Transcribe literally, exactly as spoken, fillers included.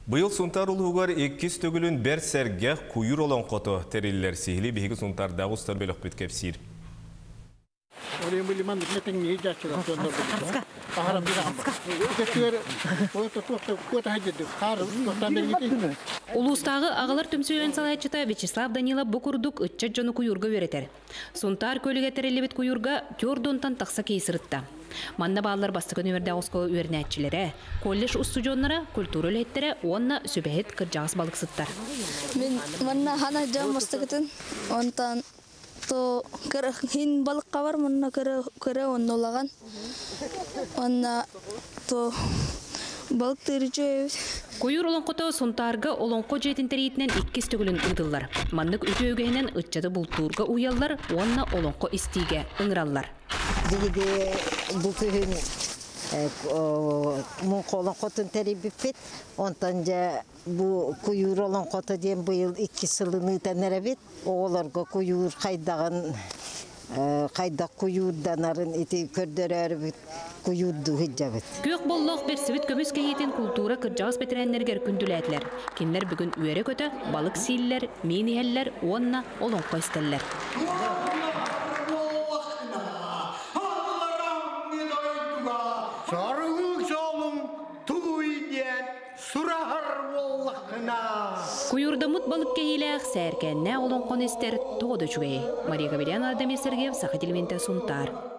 Быйыл сунтар улуғар еккіз төгілін бәр сәрге күйір олон қото тәрелілер сейілі бейгі сунтар дағыстар бөлік біткеп сир. Улустағы ағалар төмсөйен салайчыта Вячеслав Данила бұқырдық үтчі жоны күйіргі өретер. Сунтар көліге тәрелебет күйіргі көрдонтан тақса кейсірітті. Манна балалар бастықын өмірді ауысқы өрнәтчілері, коллеж ұстудионлары, культура өлеттері, онна сөбәйет кіржағыз балықсыттар. Мен манна хана жан бастықытын, онтан то хин балыққа бар, манна көрі онны олаған. Онна то балық тырычы өйіз. Кuyur олонқото сунтарга олонқо жетин теритинен иккис төгілін ұйдылар. Маннык үті өгейінен үтчады бұлтурга уяллар, онна олонқо истиге ұңыраллар. Диге бұл күйін мұн қолонқотын теребіппет, онтан жа бұл күйір олонқото ден бұйыл икки сылыны тәнәрәбет, оғыларға күйір қайдаған қайдақ күйірданарын еті көрдері әрбет күйірді ғыджабет. Көк боллоқ бір сөвіт көміз кейетін культура кіржағыз бетерәнлергер күнділәділер. Кенлер бүгін үйері көті, балық сейлілер, мейнихәллер, онна олонқо істелілер. Күйірдамыт балық кейіләқ сәркәнне олонқон істер тоғды жүгей. Мария Габеляна, Адамир Сергеев, Сахатилменті Сунтар.